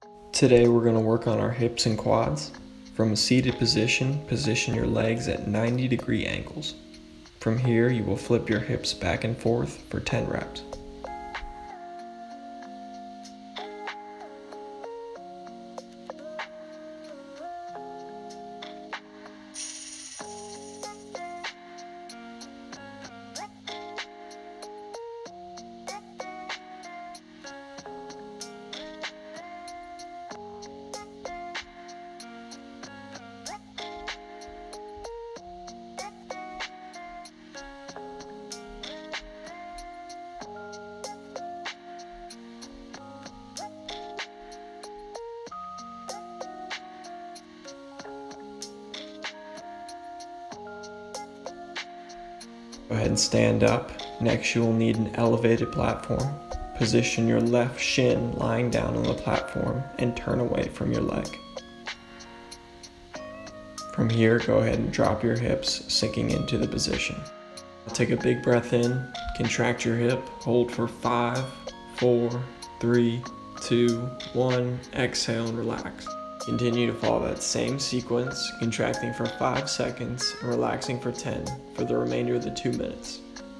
Today we're going to work on our hips and quads. From a seated position, position your legs at 90-degree angles. From here, you will flip your hips back and forth for 10 reps. Go ahead and stand up. Next, you will need an elevated platform. Position your left shin lying down on the platform and turn away from your leg. From here, go ahead and drop your hips, sinking into the position. Take a big breath in, contract your hip, hold for 5, 4, 3, 2, 1, exhale and relax. Continue to follow that same sequence, contracting for 5 seconds and relaxing for 10 for the remainder of the 2 minutes.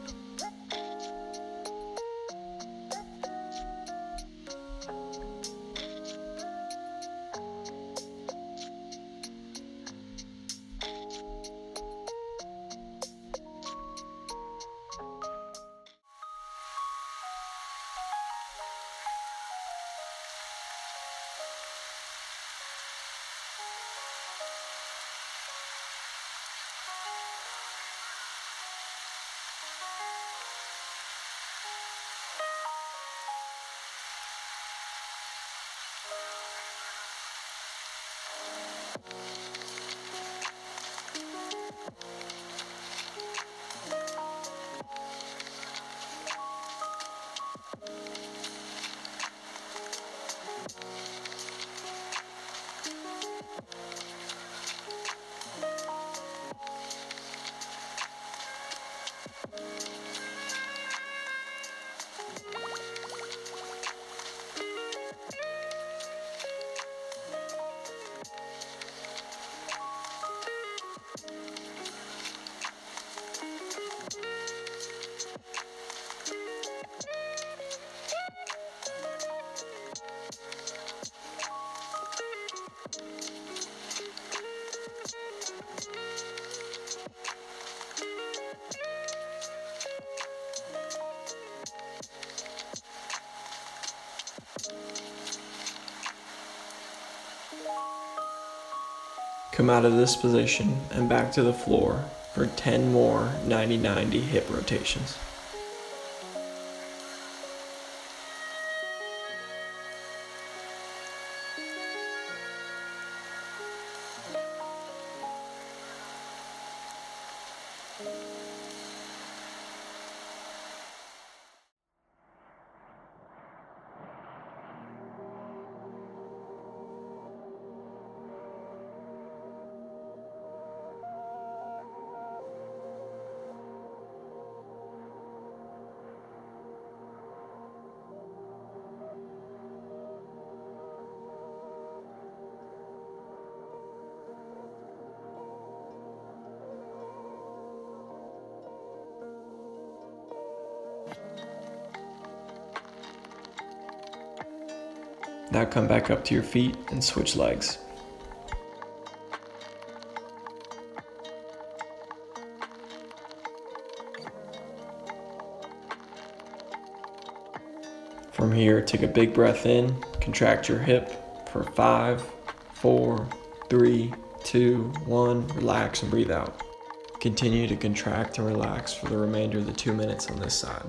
Come out of this position and back to the floor for 10 more 90-90 hip rotations. Now come back up to your feet and switch legs. From here, take a big breath in, contract your hip for 5, 4, 3, 2, 1, relax and breathe out. Continue to contract and relax for the remainder of the 2 minutes on this side.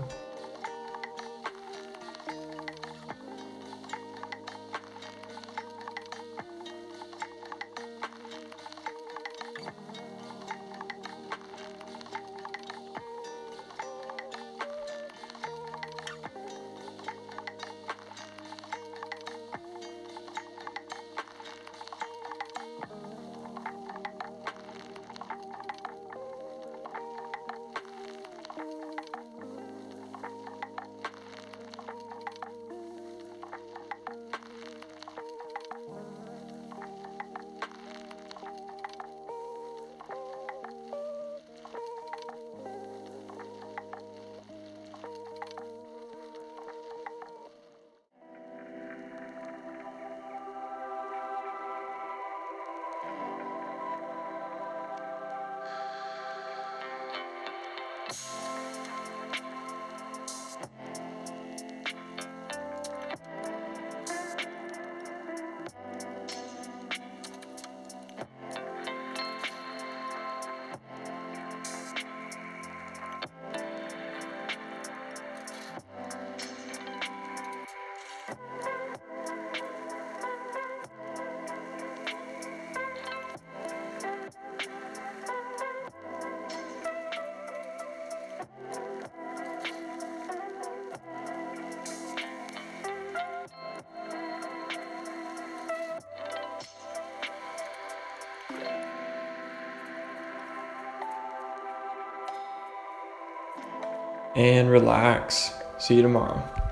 and relax. See you tomorrow.